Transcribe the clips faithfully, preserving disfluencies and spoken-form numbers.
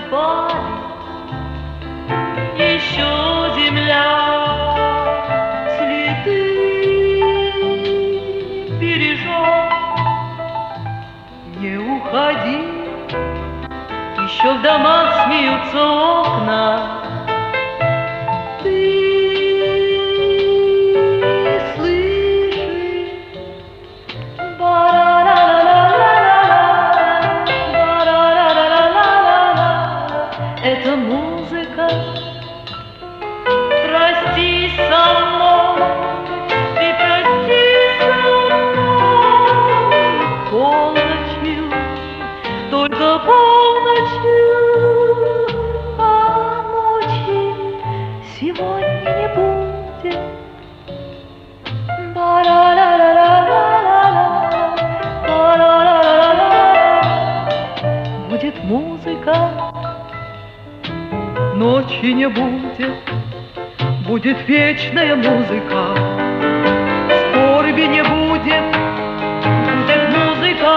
спали, еще земля следы бережет. Не уходи, еще в домах смеются окна. Ты слышишь? Ба-ра-ра-ра-ра-ра-ра-ра-ра-ра-ра. Это музыка. Прости со мной, ты прости со мной. Полночью, только полночью, а ночи сегодня не будет. Ба-ра-ра-ра-ра-ра-ра, ба-ра-ра-ра-ра-ра. Будет музыка, ночи не будет. Будет вечная музыка, скорби не будет. Будет музыка,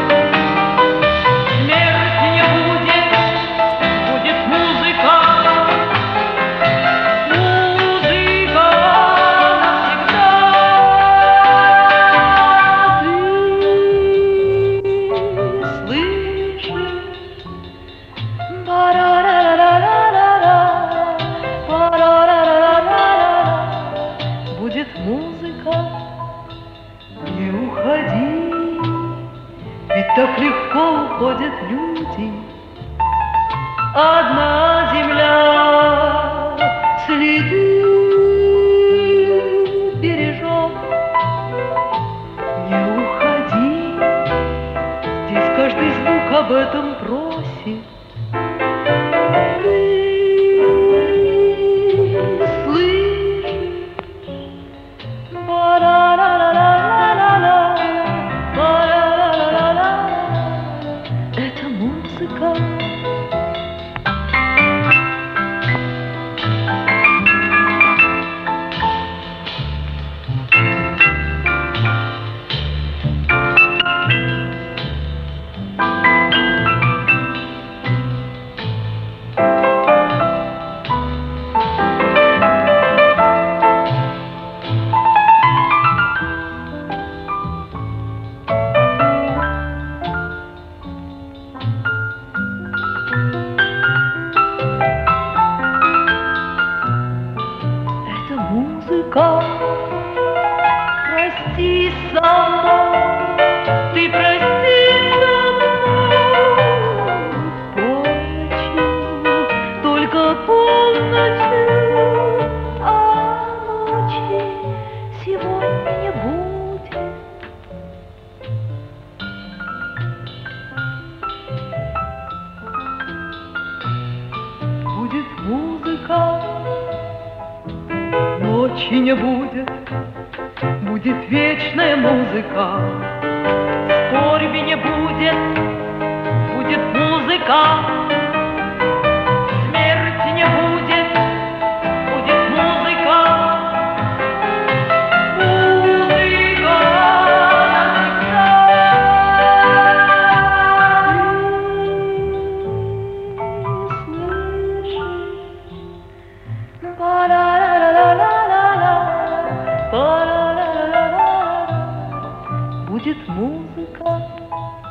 смерти не будет. Будет музыка, музыка навсегда. Ты слышишь? Ба-ра-ра-ра-ра-ра-ра, ба-ра-ра-ра-ра-ра. Будет музыка, не уходи, ведь так легко уходят люди. Одна земля следы бережет. Не уходи, здесь каждый звук об этом просит. Ты слышишь? Ба-ра-ра-ра-ра-ра-ра, ба-ра-ра-ра-ра-ра. Это музыка. Это музыка. Прости со мной, ты прости со мной. Полночью, только полночью, а ночи сегодня не будет. Будет музыка, ночи не будет. Будет вечная музыка, скорби не будет. Будет музыка, смерти не будет. Будет музыка, музыка навсегда. Слышишь? Ба-ра-ра-ра-ра-ра-ра, ба-ра-ра-ра-ра-ра. Будет музыка.